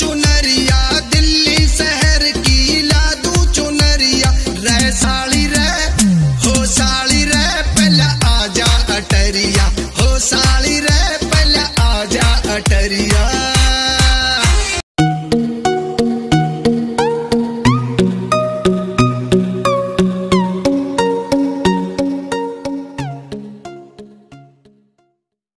चुनरिया, दिल्ली शहर की ला दूं चुनरिया। रे साली रे, हो साली रे, पहले आजा अटरिया। हो साली रे, पहले आजा अटरिया।